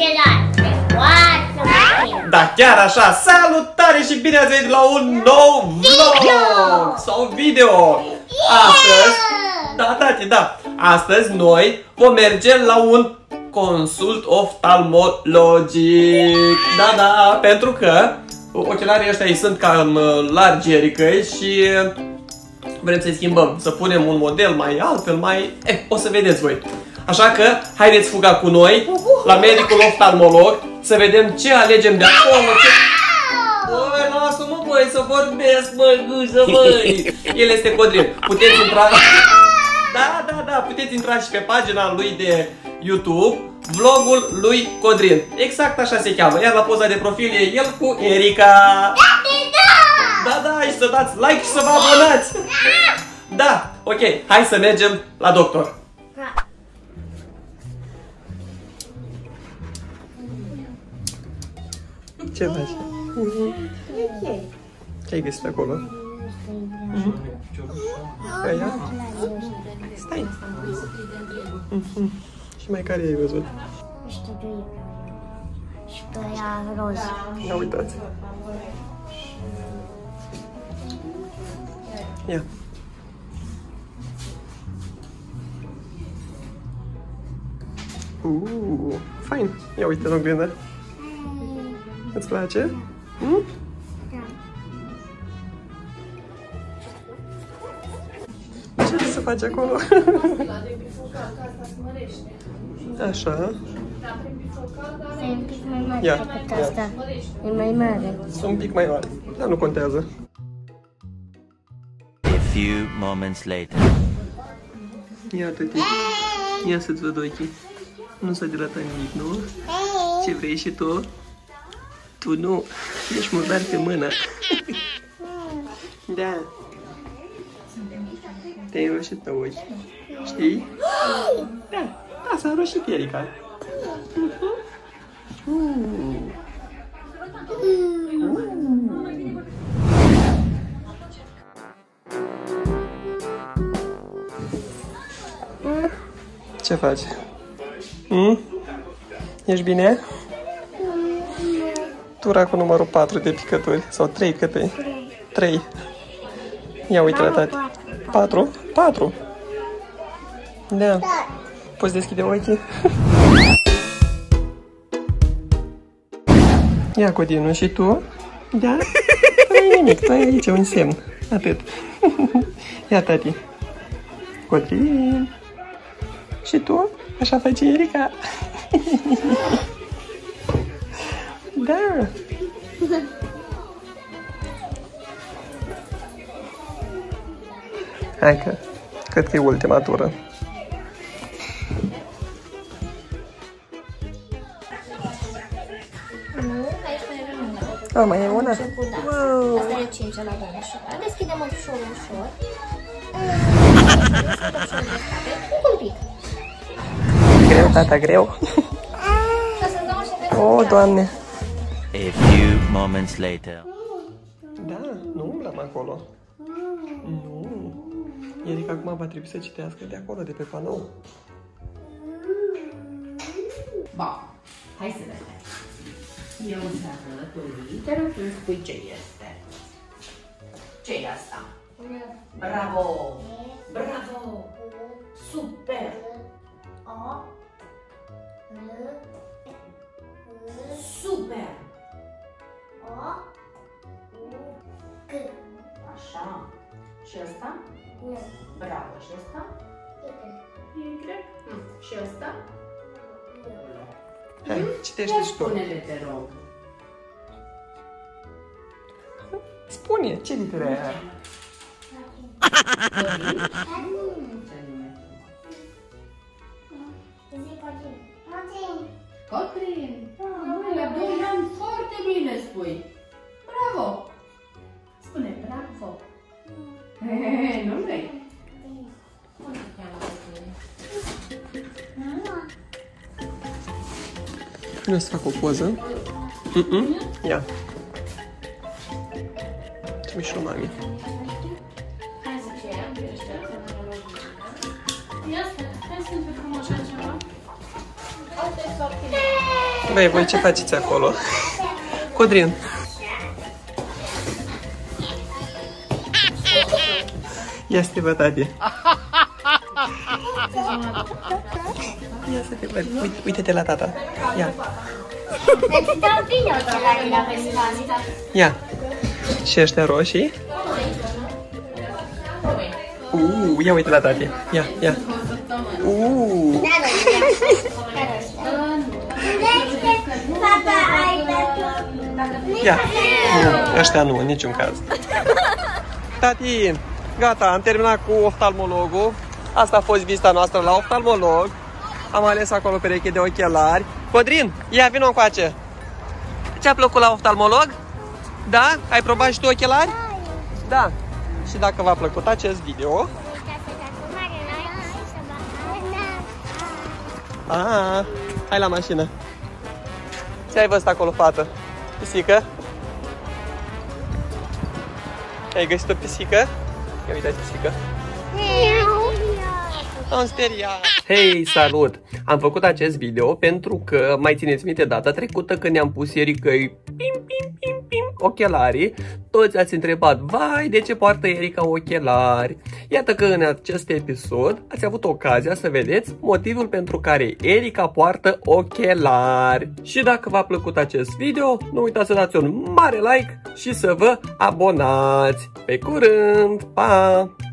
ochelari. Da, chiar așa, salutare și bine ați venit la un nou vlog sau video. Astăzi, da, tati, da. Astăzi noi vom merge la un consult oftalmologic. Da, da, pentru că ochelarii ăștia îi sunt cam largi ericăi și vrem să-i schimbăm, să punem un model mai altfel, mai... o să vedeți voi. Așa că, haideți fuga cu noi la medicul oftalmolog să vedem ce alegem de acolo. Băi, lasă-mă, băi, să vorbesc, băi, gâză, băi. El este Codrin. Puteți intra... Da, puteți intra și pe pagina lui de YouTube, vlogul lui Codrin. Exact așa se cheamă. Iar la poza de profil e el cu Erica. Da, și să dați like și să vă abonați. Da, ok, hai să mergem la doctor. Ce faci? Ce ai găsit acolo? Aia? Stai! Și mai care ai văzut? Și pe aia roz. Ia uitați! Ia! Fain! Ia uite în oglindă! Îți place? Da. Ce să faci acolo? Așa. E un pic mai mare decât asta. E mai mare. Sunt un pic mai mare, dar nu contează. A few moments later. Ia tăti. Ia să-ți văd ochii. Nu s-a dilatat nimic, nu? Ce vrei și tu? Tu nu. Ești murdar pe mână. Da. Te-ai înroșit pe ochi. Știi? Da, s-a înroșit Erica. Ce faci? Ești bine? Tura cu numărul 4 de picături. Sau 3 cât e? 3. Ia uite la tati. 4? 4. Da. Poți deschide ochii? Ia Codinu, și tu? Da? Nu e nimic, tu ai aici un semn. Atât. Ia tati. Codrin. Și tu? Așa face Erica? Da. Hai că cred că e ultima tură. Mai e una? Asta e 5 la domnișoara. Deschidem ușor. Un pic. Greu, tata, greu. Oh, Doamne. A few moments later. Da, nu umblăm acolo. Nu. Erica acum va trebui să citească de acolo, de pe panou. Bun, hai să vedem. Eu îți arăt o literă, tu îmi spui ce este. Ce e asta? Bravo! Bravo! Super! Super! Așa. Și ăsta? Bravo. Și ăsta? Y. Și ăsta? Hai, citește și tu. Spune-le, te rog. Spune, ce literă e aia? Codrin. La 2 ani foarte bine spui. Bravo. Spune bravo. Nu vrei? Vreau să fac o poză. Ia. Ce mișto, mami. Hai să fie, ia să ne facem așa ceva. Asta e foarte bine. Băi, voi ce faceți acolo? Codrin. Ia să te văd, tati. Ia să te văd. Uite-te la tata. Ia. Îți dau bine ochelarii la vezi. Ia. Și ăștia roșii? Ia uite la tati. Ia, ia. Ia. Nu, ăștia nu, în niciun caz. Tati, gata, am terminat cu oftalmologul. Asta a fost vizita noastră la oftalmolog. Am ales acolo pereche de ochelari. Codrin, ia vino încoace. Ți-a plăcut la oftalmolog? Da? Ai probat și tu ochelari? Da. Și dacă v-a plăcut acest video, hai la mașină. Ce ai văzut acolo, fată? Pisică? Ai găsit o pisică? Ia uitați pisică. Am speriat. Hei, salut! Am făcut acest video pentru că mai țineți minte data trecută când ne-am pus Ericăi ochelarii. Toți ați întrebat, vai, de ce poartă Erica ochelari? Iată că în acest episod ați avut ocazia să vedeți motivul pentru care Erica poartă ochelari. Și dacă v-a plăcut acest video, nu uitați să dați un mare like și să vă abonați. Pe curând! Pa!